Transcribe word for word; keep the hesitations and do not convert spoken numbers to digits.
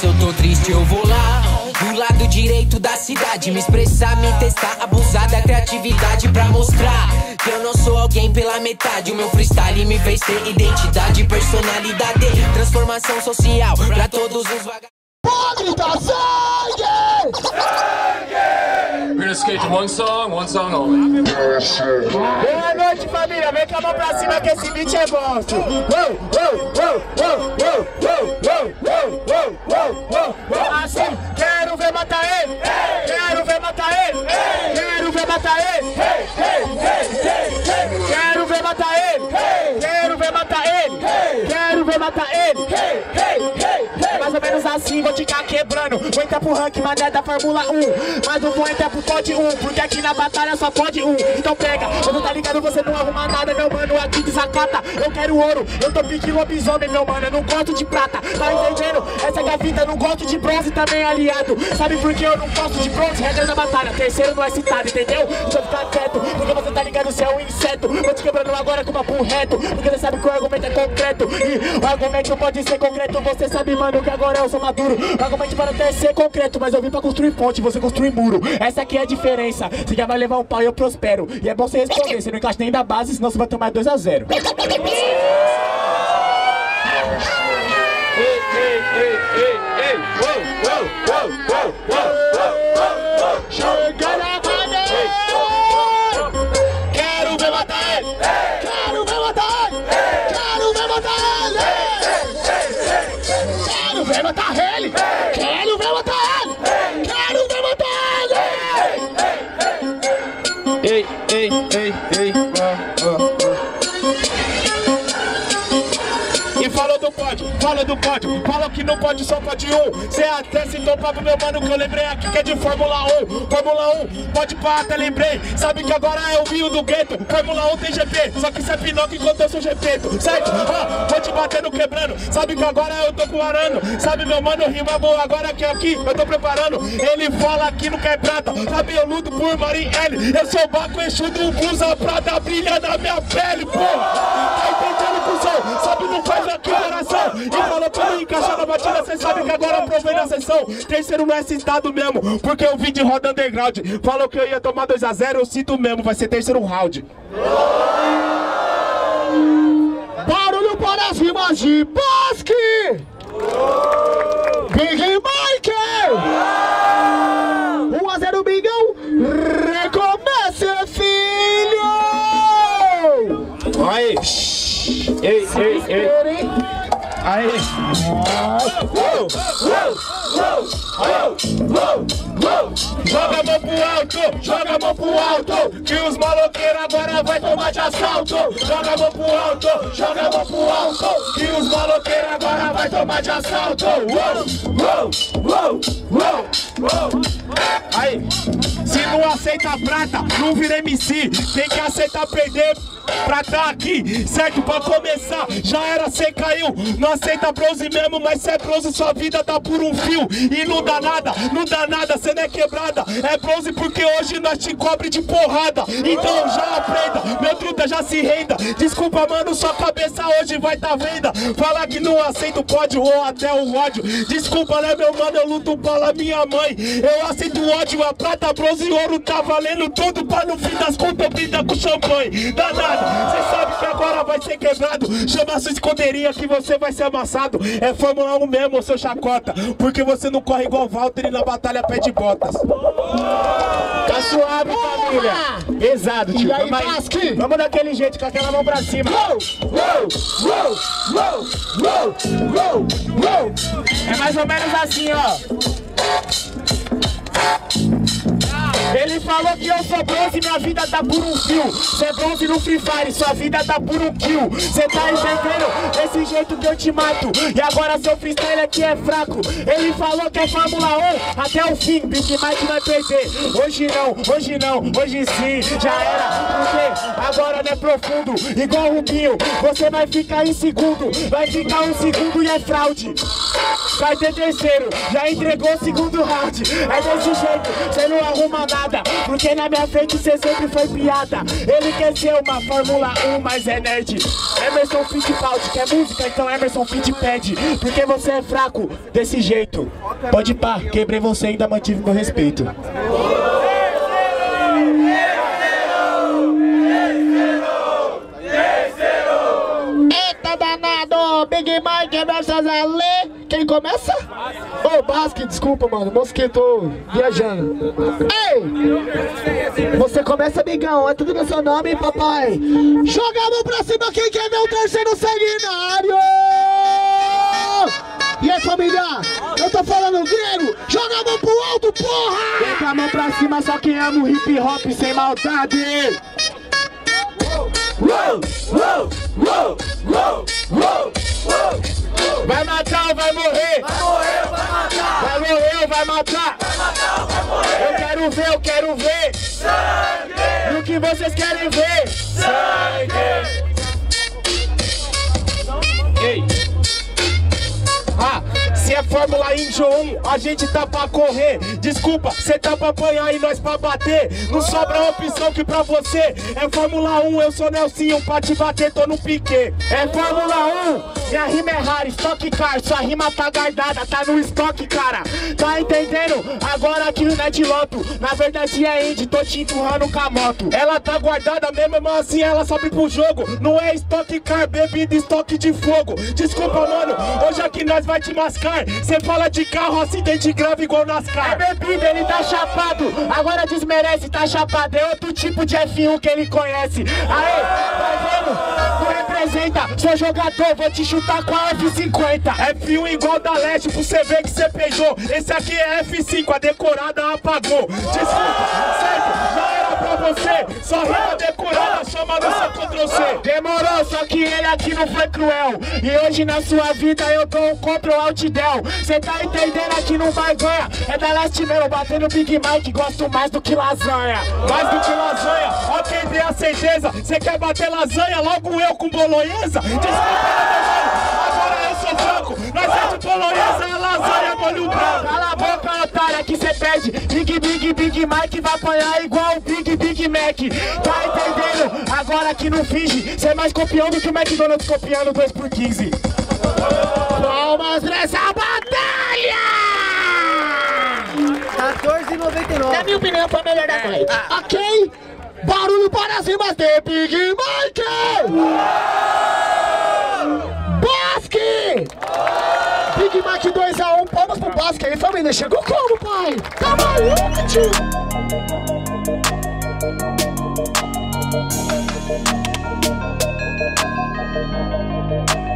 se eu tô triste eu vou lá do lado direito da cidade, me expressar, me testar, abusar da criatividade pra mostrar que eu não sou alguém pela metade. O meu freestyle me fez ter identidade, personalidade, transformação social pra todos os vagabundos. Pode dar sangue! Sangue! We're gonna skate to one song, one song only. Boa noite, família. Vem com a mão pra cima que esse beat é monstro. Assim, quero ver matar ele. Quero ver matar ele. Quero ver matar ele. Quero ver matar ele. Quero ver matar ele. Quero ver matar ele. Mais ou menos assim, vou ficar quebrando. Vou entrar pro ranking, mané da Fórmula um. Mas não vou entrar pro pódio um, porque aqui na batalha só pode um. Então pega, eu não tá ligado, você não arruma nada, meu mano, aqui desacata. Eu quero ouro, eu tô pique lobisomem, meu mano, eu não gosto de prata. Tá entendendo? Essa gavita, eu não gosto de bronze também, aliado. Sabe por que eu não gosto de bronze? Regra da batalha, terceiro não é citado, entendeu? Deixa eu ficar quieto, porque você tá ligado, você é um inseto. Vou te quebrando agora com uma papo reto, porque você sabe que o argumento é concreto. E o argumento pode ser concreto, você sabe, mano, que agora eu sou maduro. O argumento pode até ser concreto, mas eu vim pra construir ponte, você construir muro. Essa aqui é a diferença, você já vai levar um pau e eu prospero. E é bom você responder, você não encaixa nem da base, senão você vai tomar dois a zero. Ei, ei, ei, ei, ei, uou, uou, uou, uou, uou, uou. Chega na cadeia. Quero ver matar ele. Quero ver matar ele. Quero ver matar ele. Quero ver matar ele. Quero ver matar ele. Quero ver matar ele. Ei, ei, ei, ei, oh, oh, oh. E falou do pódio, fala do pódio, fala que não pode, só pode um. Cê até citou pra meu mano que eu lembrei aqui que é de Fórmula um. Fórmula um, pode pá, até lembrei. Sabe que agora é o Rio do gueto. Fórmula um tem G P, só que cê é Pinóquio enquanto eu sou Gepeto, certo? Ah, vou te batendo quebrando. Sabe que agora eu tô com arano. Sabe meu mano, rima boa, agora que aqui eu tô preparando. Ele fala aqui no que é prata. Sabe eu luto por Marin L. Eu sou Baco Exu do Blusa, prata brilha na minha pele, porra. Tá entendendo, cuzão? Sabe não faz aqui coração. E falou pra mim encaixar na batida, cê sabe que agora eu provei na sessão. Terceiro não é citado mesmo, porque eu vim de roda underground. Falou que eu ia tomar dois a zero, eu cito mesmo, vai ser terceiro round. Barulho para as rimas de Basque! Big Mike! um a zero Bigão! Recomece, filho! Aí! Ei, ei, ei! Aí! Joga a mão pro alto, joga a mão pro alto, que os maloqueiros agora vai tomar de assalto. Joga a mão pro alto, joga a mão pro alto, que os maloqueiros agora vai tomar de assalto. Aí, se não aceita prata, não vira M C. Tem que aceitar perder pra tá aqui, certo? Pra começar, já era, cê caiu. Não aceita bronze mesmo, mas cê é bronze, sua vida tá por um fio. E não dá nada, não dá nada, cê não é quebrada. É bronze porque hoje nós te cobre de porrada. Então já aprenda, meu truta, já se renda. Desculpa, mano, sua cabeça hoje vai tá venda. Falar que não aceito pódio ou até o ódio. Desculpa, né, meu mano, eu luto pela minha mãe. Eu aceito o ódio, a prata, bronze e ouro tá valendo tudo. Pra no fim das contas brinda com champanhe. Dá nada. Cê sabe que agora vai ser quebrado. Chama a sua esconderinha que você vai ser amassado. É Fórmula um mesmo, seu chacota. Porque você não corre igual Valtteri na batalha pé de botas. Tá suave, família. Pesado, tio. Aí, vamos, vamos daquele jeito, com aquela mão pra cima. É mais ou menos assim, ó. Ele falou que eu sou bronze, minha vida tá por um fio. Cê é bronze no Free Fire, sua vida tá por um kill. Cê tá entendendo? Desse jeito que eu te mato. E agora seu freestyle aqui é fraco. Ele falou que é Fórmula um até o fim. Big Mike vai perder. Hoje não, hoje não, hoje sim. Já era, porque agora não é profundo. Igual o Rubinho, você vai ficar em segundo. Vai ficar um segundo e é fraude. Vai ter terceiro, já entregou o segundo round. É desse jeito, cê não arruma nada. nada, porque na minha frente cê sempre foi piada. Ele quer ser uma Fórmula um, mas é nerd. Emerson Fittipaldi, quer música? Então Emerson Fittipaldi. Porque você é fraco desse jeito. Pode pá, quebrei você e ainda mantive meu respeito. Eita danado, Big Mike versus Ale. Quem começa? Ô, oh, Basque, desculpa, mano, mosquito viajando. Ei! Você começa, amigão, é tudo no seu nome, papai. Joga a mão pra cima, quem quer ver o terceiro sanguinário? E aí, família? Eu tô falando grego, joga a mão pro alto, porra! Vem com a mão pra cima, só quem ama o hip hop sem maldade. Uou, uou, uou, uou, uou, uou. Vai matar ou vai morrer? Vai morrer ou vai matar? Vai morrer ou vai matar? Vai matar ou vai morrer? Eu quero ver, eu quero ver sangue! E o que vocês querem ver? Sangue! Ei! Ah, se é Fórmula Indy um, a gente tá pra correr. Desculpa, cê tá pra apanhar e nós pra bater. Não sobra opção que pra você é Fórmula um, eu sou Nelsinho, pra te bater tô no piquê. É Fórmula um, minha rima é rara, Stock Car, sua rima tá guardada, tá no estoque, cara. Tá entendendo? Agora aqui no Net Loto, na verdade é Indy, tô te empurrando com a moto. Ela tá guardada mesmo, mas assim ela sobe pro jogo. Não é Stock Car, bebida, estoque de fogo. Desculpa, mano, hoje aqui nós vai te mascar. Cê fala de carro, acidente grave igual NASCAR. É bebida, ele tá chapado, agora desmerece, tá chapado. É outro tipo de F um que ele conhece. Aê, tá vendo? Não representa, sou jogador, vou te chutar com a F cinquenta. F um igual da Leste, pra você ver que cê peidou. Esse aqui é F cinco, a decorada apagou. Desculpa, certo? Já era pra você, só rima decorada, chama no seu control C. Demorou, só que ele aqui não foi cruel. E hoje na sua vida eu dou um Ctrl Alt Del. Cê tá entendendo aqui não vai ganhar. É da Leste mesmo, batendo Big Mike, gosto mais do que lasanha. Mais do que lasanha, ó quem tem a certeza. Cê quer bater lasanha, logo eu com bolonhesa? Desculpa, agora eu sou franco. Nós é de bolonhesa, é lasanha, molho branco. Cala a boca, otária, que cê perde. Big, Big, Big Mike vai apanhar igual o Big, Big Mac. Tá entendendo? Agora que não finge. Cê é mais copião do que o McDonald's copiando dois por quinze. Palmas nessa batalha! quatorze e noventa e nove. Na minha opinião, foi a melhor da noite. Ah. Ok? Barulho para cima de Big Mike! Basque! Big Mike dois a um, palmas pro Basque aí, família. Chegou como, pai? Tá maluco, tio?